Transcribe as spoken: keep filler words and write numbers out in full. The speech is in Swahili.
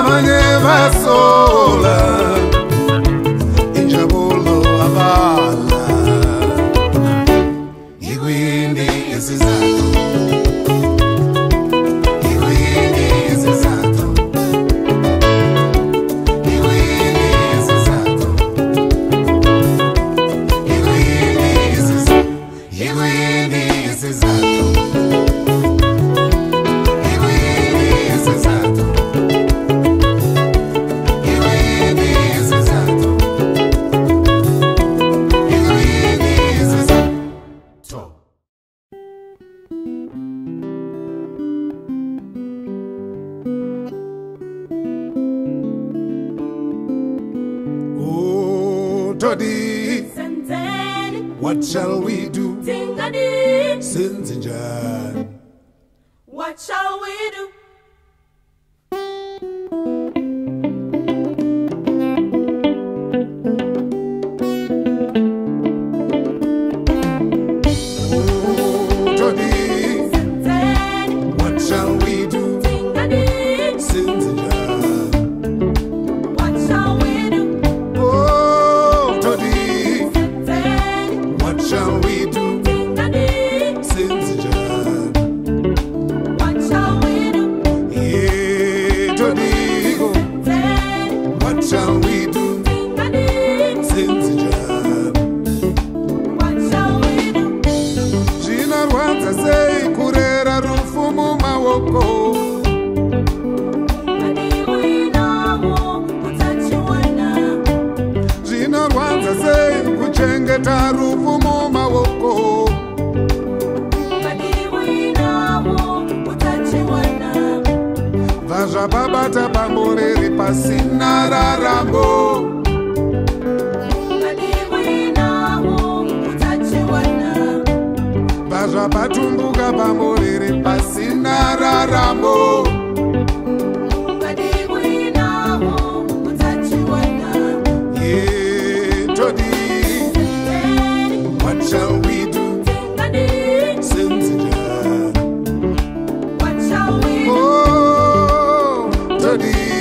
Amanye vasola injabulo abala Igwindi isizato Igwindi isizato Igwindi isizato Igwindi isizato Igwindi isizato What shall we do? Sinzinjan. What shall we do? What shall we do? Sinzinjan. What shall we do? Oh, Todi. What shall we do? Sinzinjan. What shall we do? Yeah, Todi. What shall we do? Sinzinjan. What shall we do? Jina rwanza sei kurera rufumu mawoko. Jina rwanza sei kuchengeta rufumu mawoko. Vaja babata pamoreri pasina rarambo. Vaja patumbuka pamoreri pasina rarambo. Yeah, Todi. What shall we do? Sinzinjan. What shall we do? Oh, Todi.